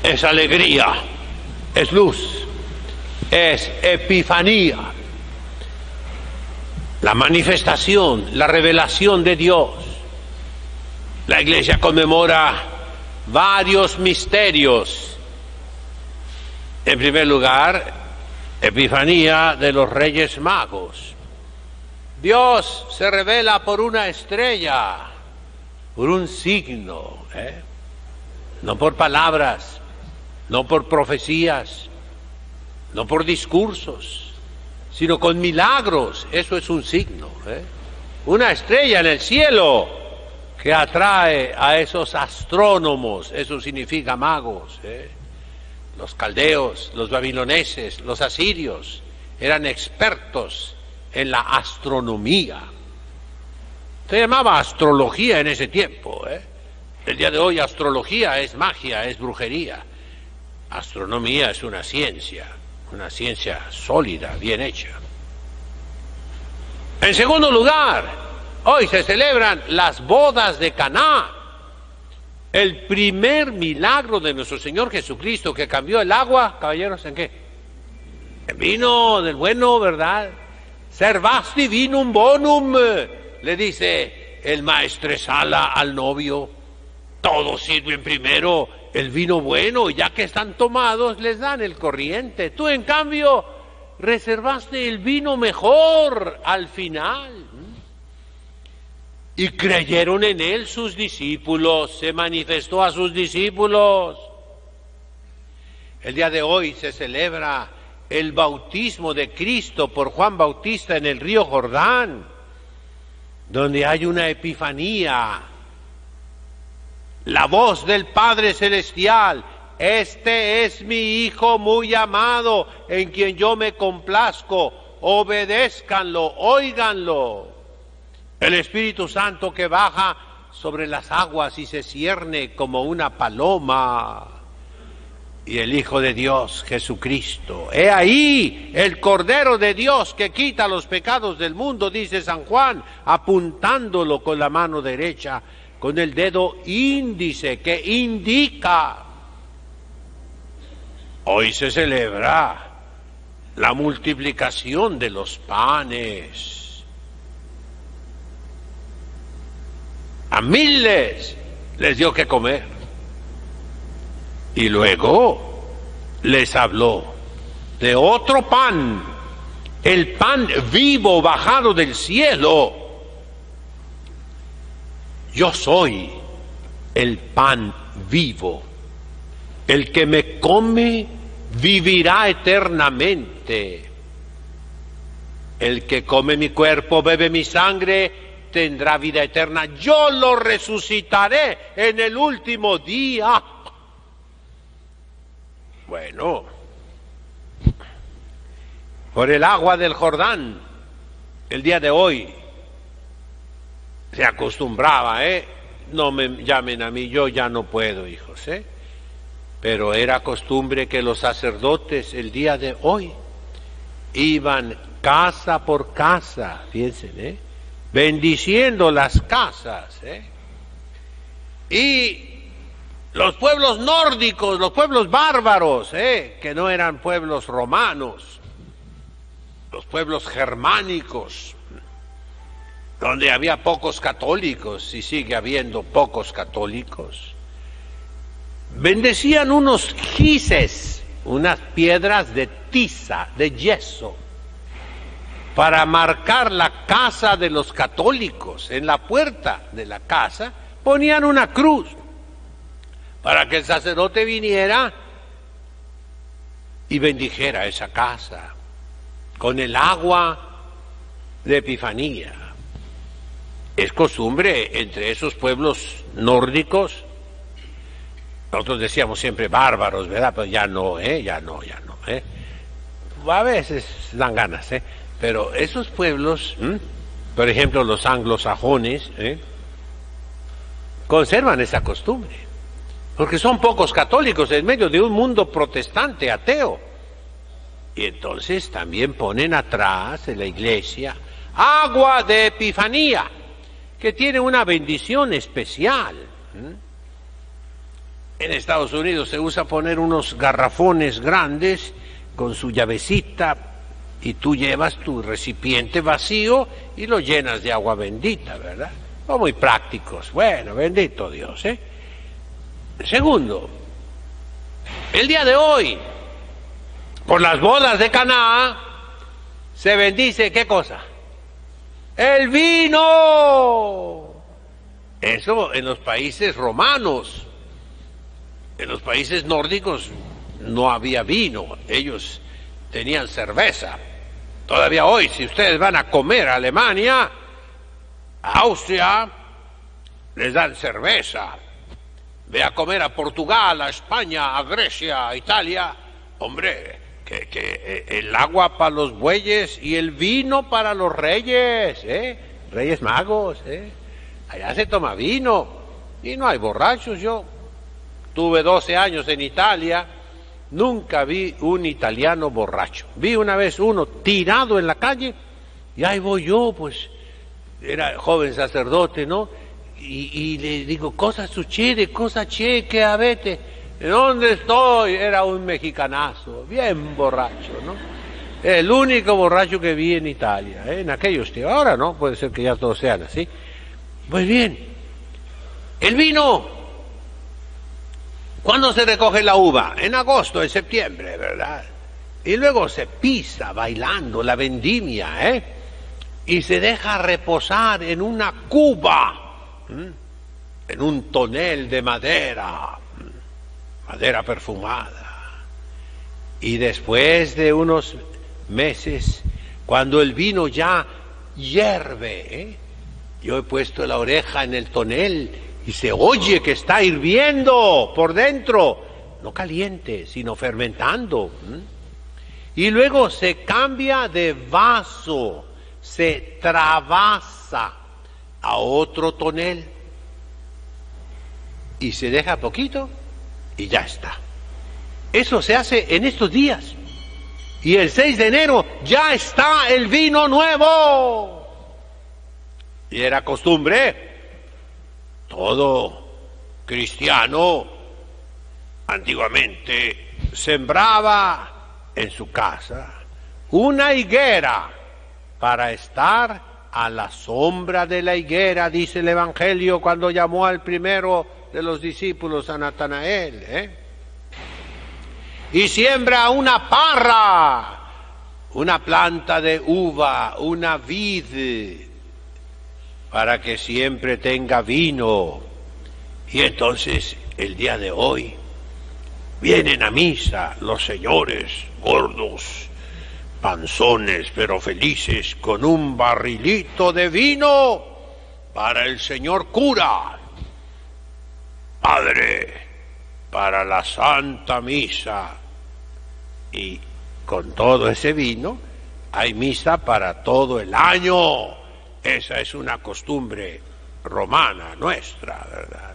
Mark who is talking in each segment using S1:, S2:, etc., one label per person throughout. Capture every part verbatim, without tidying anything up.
S1: es alegría, es luz, es epifanía, la manifestación, la revelación de Dios. La Iglesia conmemora varios misterios. En primer lugar, Epifanía de los Reyes Magos. Dios se revela por una estrella, por un signo, ¿eh? No por palabras, no por profecías, no por discursos, sino con milagros. Eso es un signo, ¿eh? Una estrella en el cielo que atrae a esos astrónomos, eso significa magos, ¿eh? Los caldeos, los babiloneses, los asirios eran expertos en la astronomía. Se llamaba astrología en ese tiempo, ¿eh? El día de hoy astrología es magia, es brujería. Astronomía es una ciencia, una ciencia sólida, bien hecha. En segundo lugar, hoy se celebran las bodas de Caná. El primer milagro de nuestro Señor Jesucristo que cambió el agua, caballeros, ¿en qué? En vino del bueno, ¿verdad? Servasti vinum bonum, le dice el maestresala al novio. Todos sirven primero el vino bueno, y ya que están tomados, les dan el corriente. Tú, en cambio, reservaste el vino mejor al final. Y creyeron en él sus discípulos, se manifestó a sus discípulos. El día de hoy se celebra el bautismo de Cristo por Juan Bautista en el río Jordán, donde hay una epifanía. La voz del Padre Celestial: este es mi Hijo muy amado, en quien yo me complazco, obedézcanlo, óiganlo. El Espíritu Santo que baja sobre las aguas y se cierne como una paloma. Y el Hijo de Dios, Jesucristo. He ahí el Cordero de Dios que quita los pecados del mundo, dice San Juan, apuntándolo con la mano derecha, con el dedo índice que indica. Hoy se celebra la multiplicación de los panes. A miles les dio que comer. Y luego les habló de otro pan, el pan vivo bajado del cielo. Yo soy el pan vivo. El que me come vivirá eternamente. El que come mi cuerpo, bebe mi sangre, tendrá vida eterna. Yo lo resucitaré en el último día. Bueno, por el agua del Jordán, el día de hoy se acostumbraba, ¿eh? No me llamen a mí, yo ya no puedo, hijos, ¿eh? Pero era costumbre que los sacerdotes el día de hoy iban casa por casa, fíjense, ¿eh? Bendiciendo las casas, ¿eh? Y los pueblos nórdicos, los pueblos bárbaros, ¿eh? Que no eran pueblos romanos, los pueblos germánicos, donde había pocos católicos y sigue habiendo pocos católicos, bendecían unos gises, unas piedras de tiza, de yeso, para marcar la casa de los católicos. En la puerta de la casa ponían una cruz para que el sacerdote viniera y bendijera esa casa con el agua de Epifanía. Es costumbre entre esos pueblos nórdicos, nosotros decíamos siempre bárbaros, ¿verdad? Pero ya no, ¿eh? Ya no, ya no, ¿eh? A veces dan ganas, ¿eh? Pero esos pueblos, ¿m? por ejemplo los anglosajones, ¿eh? conservan esa costumbre, porque son pocos católicos en medio de un mundo protestante, ateo. Y entonces también ponen atrás en la iglesia agua de Epifanía, que tiene una bendición especial. ¿Mm? En Estados Unidos se usa poner unos garrafones grandes con su llavecita y tú llevas tu recipiente vacío y lo llenas de agua bendita, ¿verdad? Son muy prácticos. Bueno, bendito Dios, ¿eh? Segundo, el día de hoy, por las bodas de Caná, se bendice, ¿qué cosa? ¡El vino! Eso en los países romanos. En los países nórdicos no había vino, ellos tenían cerveza. Todavía hoy, si ustedes van a comer a Alemania, a Austria, les dan cerveza. Ve a comer a Portugal, a España, a Grecia, a Italia. Hombre, que, que el agua para los bueyes y el vino para los reyes, ¿eh? Reyes magos, ¿eh? Allá se toma vino y no hay borrachos. Yo tuve doce años en Italia, nunca vi un italiano borracho. Vi una vez uno tirado en la calle y ahí voy yo, pues, era joven sacerdote, ¿no? Y, y le digo, cosa sucede, cosa che, que avete, ¿dónde estoy? Era un mexicanazo, bien borracho, ¿no? El único borracho que vi en Italia, ¿eh? En aquellos tiempos. Ahora no, puede ser que ya todos sean así. Pues bien, el vino, ¿cuándo se recoge la uva? En agosto, en septiembre, ¿verdad? Y luego se pisa bailando la vendimia, ¿eh? Y se deja reposar en una cuba, ¿eh? En un tonel de madera, madera perfumada. Y después de unos meses, cuando el vino ya hierve, ¿eh? Yo he puesto la oreja en el tonel y se oye que está hirviendo por dentro, no caliente, sino fermentando. ¿Mm? Y luego se cambia de vaso, se trabasa a otro tonel y se deja poquito y ya está. Eso se hace en estos días. Y el seis de enero ya está el vino nuevo. Y era costumbre, todo cristiano antiguamente sembraba en su casa una higuera para estar a la sombra de la higuera, dice el Evangelio cuando llamó al primero de los discípulos, a Natanael, ¿eh? Y siembra una parra, una planta de uva, una vid, para que siempre tenga vino. Y entonces, el día de hoy, vienen a misa los señores gordos, panzones pero felices, con un barrilito de vino para el señor cura. Padre, para la Santa Misa. Y con todo ese vino hay misa para todo el año. Esa es una costumbre romana nuestra, ¿verdad?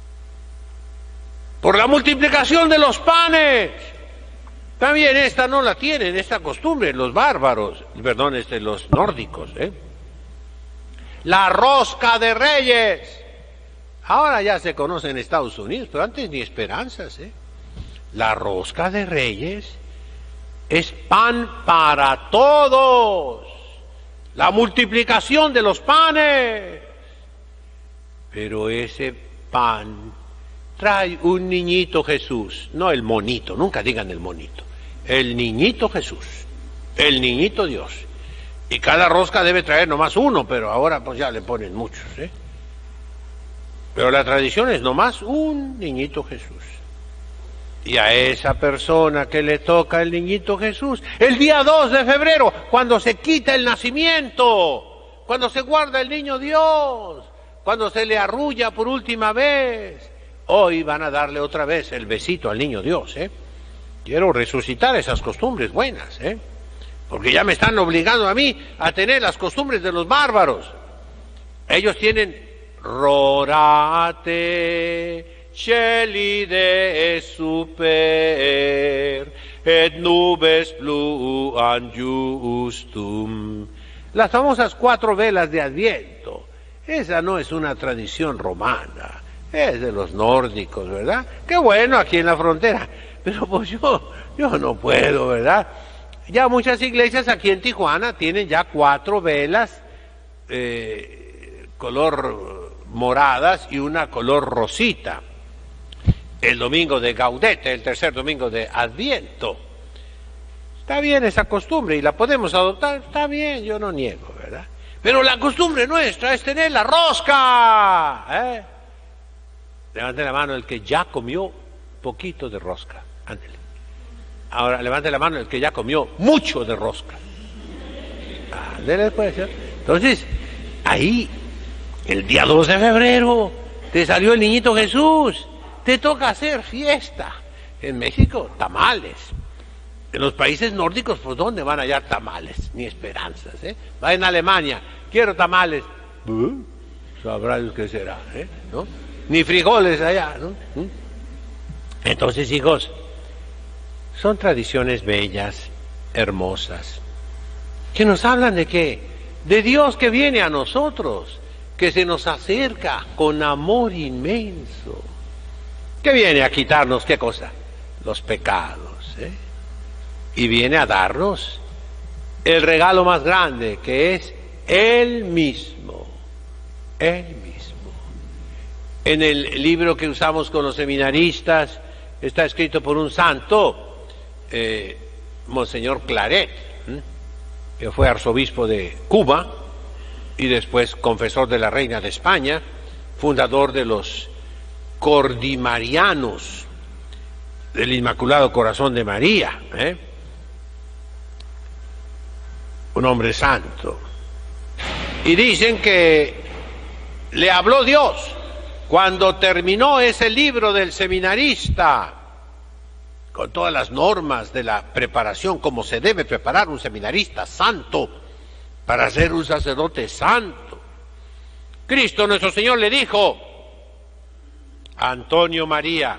S1: Por la multiplicación de los panes. También esta no la tienen, esta costumbre, los bárbaros, perdón, este, los nórdicos, ¿eh? La rosca de Reyes. Ahora ya se conoce en Estados Unidos, pero antes ni esperanzas, ¿eh? La rosca de Reyes es pan para todos. La multiplicación de los panes. Pero ese pan trae un niñito Jesús, no el monito, nunca digan el monito, el niñito Jesús, el niñito Dios. Y cada rosca debe traer nomás uno, pero ahora pues ya le ponen muchos, ¿eh? Pero la tradición es nomás un niñito Jesús. Y a esa persona que le toca el niñito Jesús, el día dos de febrero, cuando se quita el nacimiento, cuando se guarda el niño Dios, cuando se le arrulla por última vez, hoy van a darle otra vez el besito al niño Dios, ¿eh? Quiero resucitar esas costumbres buenas, ¿eh? Porque ya me están obligando a mí a tener las costumbres de los bárbaros. Ellos tienen rorate celide super et nubes pluan justum. Las famosas cuatro velas de Adviento. Esa no es una tradición romana, es de los nórdicos, ¿verdad? Qué bueno aquí en la frontera, pero pues yo, yo no puedo, ¿verdad? Ya muchas iglesias aquí en Tijuana tienen ya cuatro velas eh, color moradas y una color rosita. El domingo de Gaudete, el tercer domingo de Adviento. Está bien esa costumbre y la podemos adoptar, está bien, yo no niego, ¿verdad? Pero la costumbre nuestra es tener la rosca, ¿eh? Levante la mano el que ya comió poquito de rosca, ándale. Ahora levante la mano el que ya comió mucho de rosca. Ándale, puede ser. Entonces, ahí, el día dos de febrero, te salió el niñito Jesús, te toca hacer fiesta. En México, tamales. En los países nórdicos, ¿por dónde van a hallar tamales? Ni esperanzas, ¿eh? Va en Alemania, quiero tamales. ¿Eh? Sabrá Dios qué será, ¿eh? ¿No? Ni frijoles allá, ¿no? ¿Mm? Entonces, hijos, son tradiciones bellas, hermosas, que nos hablan de qué, de Dios que viene a nosotros, que se nos acerca con amor inmenso, que viene a quitarnos, ¿qué cosa? Los pecados, ¿eh? Y viene a darnos el regalo más grande, que es Él mismo, Él mismo. En el libro que usamos con los seminaristas, está escrito por un santo, eh, Monseñor Claret, ¿eh? que fue arzobispo de Cuba y después confesor de la Reina de España, fundador de los Cordimarianos del Inmaculado Corazón de María, ¿eh? un hombre santo. Y dicen que le habló Dios cuando terminó ese libro del seminarista, con todas las normas de la preparación, como se debe preparar un seminarista santo para ser un sacerdote santo. Cristo nuestro Señor le dijo a Antonio María,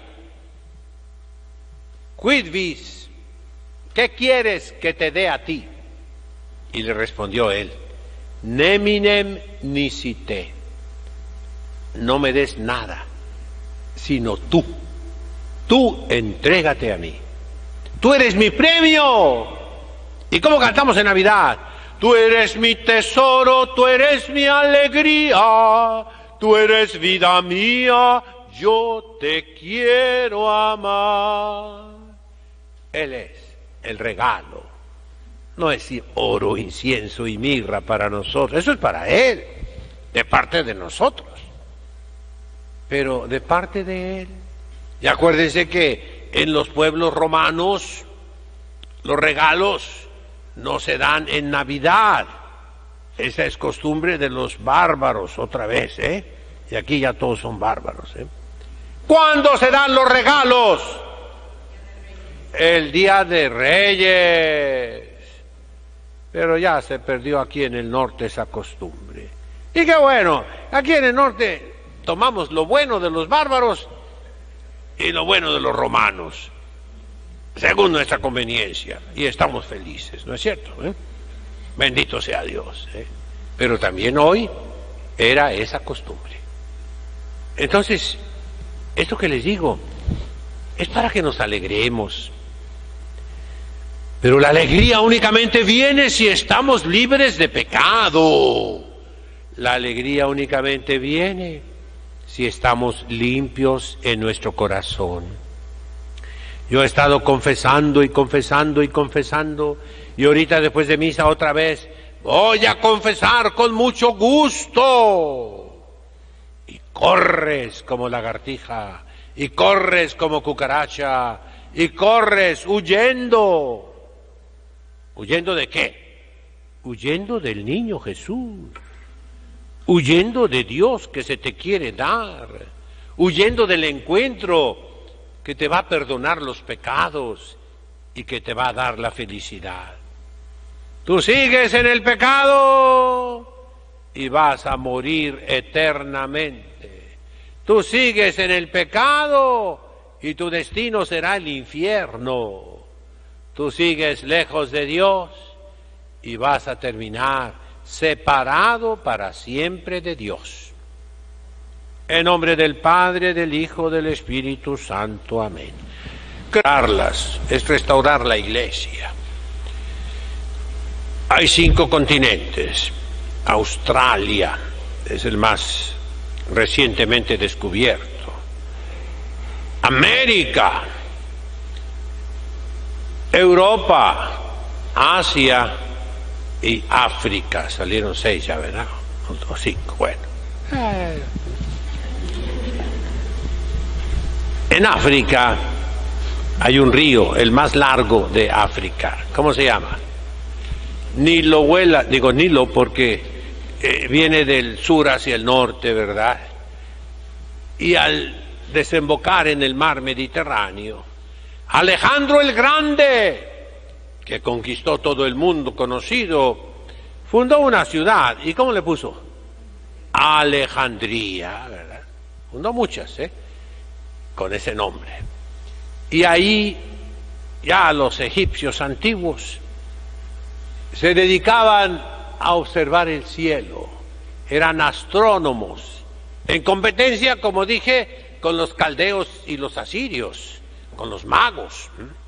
S1: quid vis, ¿qué quieres que te dé a ti? Y le respondió él, neminem nisite, no me des nada, sino tú, tú entrégate a mí, tú eres mi premio. ¿Y cómo cantamos en Navidad? Tú eres mi tesoro, tú eres mi alegría, tú eres vida mía, yo te quiero amar. Él es el regalo. No es decir oro, incienso y mirra para nosotros, eso es para Él, de parte de nosotros, pero de parte de Él. Y acuérdense que en los pueblos romanos los regalos no se dan en Navidad, esa es costumbre de los bárbaros otra vez, ¿eh? Y aquí ya todos son bárbaros, ¿eh? ¿Cuándo se dan los regalos? El Día de Reyes. Pero ya se perdió aquí en el norte esa costumbre. Y qué bueno, aquí en el norte tomamos lo bueno de los bárbaros y lo bueno de los romanos, según nuestra conveniencia, y estamos felices, ¿no es cierto? ¿Eh? Bendito sea Dios, ¿eh? Pero también hoy era esa costumbre. Entonces, esto que les digo es para que nos alegremos. Pero la alegría únicamente viene si estamos libres de pecado. La alegría únicamente viene si estamos limpios en nuestro corazón. Yo he estado confesando y confesando y confesando, y ahorita después de misa otra vez voy a confesar con mucho gusto. Y corres como lagartija, y corres como cucaracha, y corres huyendo. ¿Huyendo de qué? Huyendo del niño Jesús, huyendo de Dios que se te quiere dar, huyendo del encuentro que te va a perdonar los pecados y que te va a dar la felicidad. Tú sigues en el pecado y vas a morir eternamente. Tú sigues en el pecado y tu destino será el infierno. Tú sigues lejos de Dios y vas a terminar separado para siempre de Dios. En nombre del Padre, del Hijo, del Espíritu Santo. Amén. Crearlas es restaurar la Iglesia. Hay cinco continentes. Australia es el más recientemente descubierto. América, Europa, Asia y África. Salieron seis ya, ¿verdad? O cinco, bueno. Eh. En África hay un río, el más largo de África. ¿Cómo se llama? Nilo vuela, digo Nilo porque eh, viene del sur hacia el norte, ¿verdad? Y al desembocar en el mar Mediterráneo, Alejandro el Grande, que conquistó todo el mundo conocido, fundó una ciudad. ¿Y cómo le puso? Alejandría, ¿verdad? Fundó muchas, ¿eh? Con ese nombre. Y ahí ya los egipcios antiguos se dedicaban a observar el cielo, eran astrónomos, en competencia, como dije, con los caldeos y los asirios, con los magos.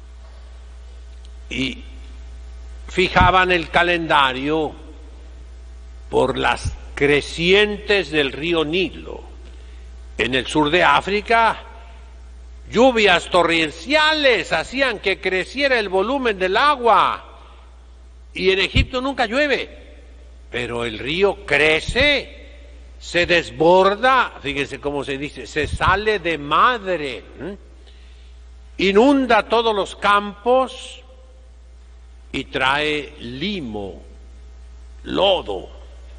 S1: Y fijaban el calendario por las crecientes del río Nilo. En el sur de África, lluvias torrenciales hacían que creciera el volumen del agua, y en Egipto nunca llueve, pero el río crece, se desborda, fíjense cómo se dice, se sale de madre, ¿eh? Inunda todos los campos y trae limo, lodo,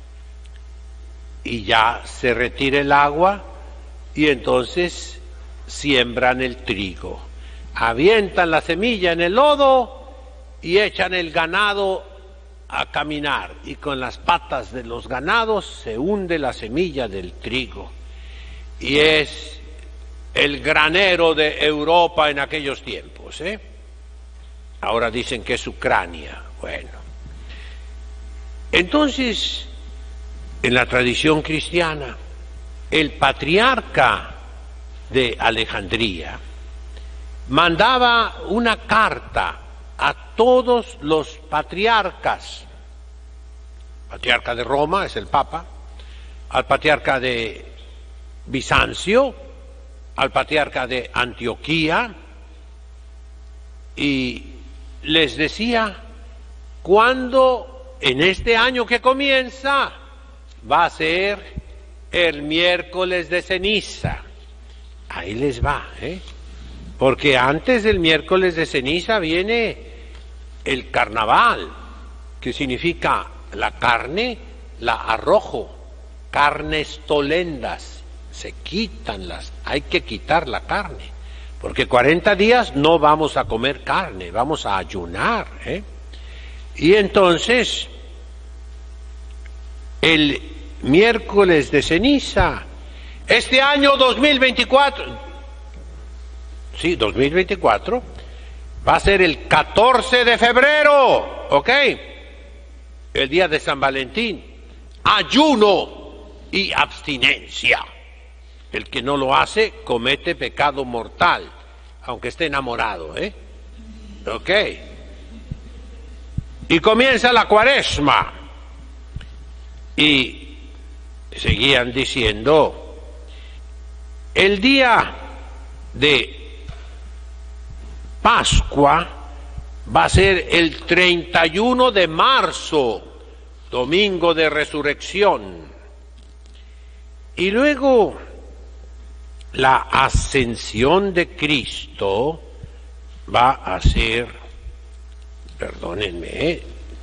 S1: y ya se retira el agua y entonces siembran el trigo, avientan la semilla en el lodo y echan el ganado a caminar, y con las patas de los ganados se hunde la semilla del trigo, y es el granero de Europa en aquellos tiempos, ¿eh? Ahora dicen que es Ucrania. Bueno, entonces en la tradición cristiana el patriarca de Alejandría mandaba una carta a todos los patriarcas. Patriarca de Roma es el Papa, al patriarca de Bizancio, al patriarca de Antioquía, y les decía cuándo en este año que comienza va a ser el miércoles de ceniza. Ahí les va, ¿eh? Porque antes del miércoles de ceniza viene el carnaval, que significa la carne, la arrojo, carnes tolendas, se quitan las, hay que quitar la carne, porque cuarenta días no vamos a comer carne, vamos a ayunar, ¿eh? Y entonces, el miércoles de ceniza, este año dos mil veinticuatro, sí, dos mil veinticuatro, va a ser el catorce de febrero, ¿ok? El día de San Valentín, ayuno y abstinencia. El que no lo hace comete pecado mortal, aunque esté enamorado, ¿eh? ¿Ok? Y comienza la cuaresma. Y seguían diciendo, el día de Pascua va a ser el treinta y uno de marzo, domingo de resurrección. Y luego la ascensión de Cristo va a ser, perdónenme,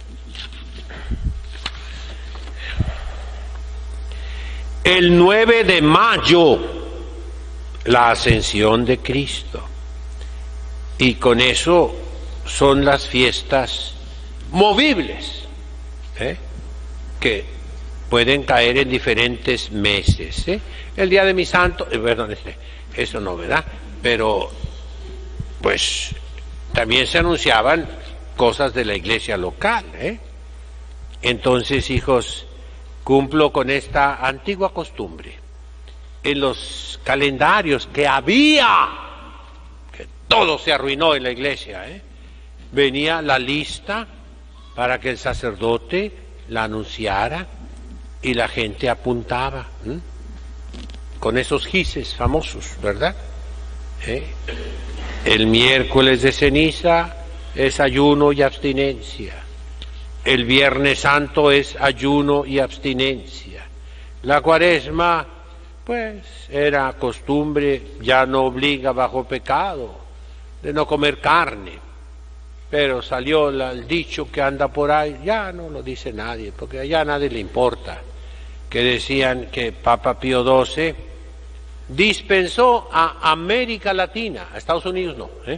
S1: el nueve de mayo, la ascensión de Cristo. Y con eso son las fiestas movibles, ¿eh? Que pueden caer en diferentes meses, ¿eh? El día de mi santo, eh, perdón, este, eso no, ¿verdad? Pero, pues, también se anunciaban cosas de la iglesia local, ¿eh? Entonces, hijos, cumplo con esta antigua costumbre en los calendarios que había, que todo se arruinó en la iglesia, ¿eh? Venía la lista para que el sacerdote la anunciara y la gente apuntaba, ¿eh? Con esos gises famosos, ¿verdad? ¿Eh? El miércoles de ceniza es ayuno y abstinencia. El Viernes Santo es ayuno y abstinencia. La Cuaresma, pues, era costumbre, ya no obliga bajo pecado, de no comer carne. Pero salió la, el dicho que anda por ahí, ya no lo dice nadie, porque allá a nadie le importa, que decían que Papa Pío doce dispensó a América Latina, a Estados Unidos no, ¿eh?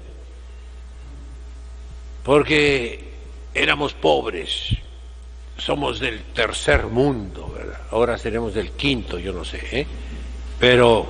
S1: Porque éramos pobres, somos del tercer mundo, ¿verdad? Ahora seremos del quinto, yo no sé, ¿eh? Pero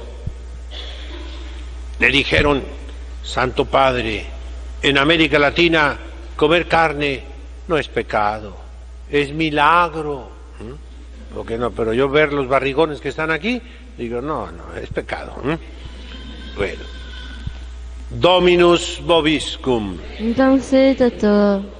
S1: le dijeron, Santo Padre, en América Latina comer carne no es pecado, es milagro. ¿Mm? Porque no, pero yo ver los barrigones que están aquí, digo, no, no, es pecado. ¿Mm? Bueno, Dominus vobiscum.
S2: Então seja tua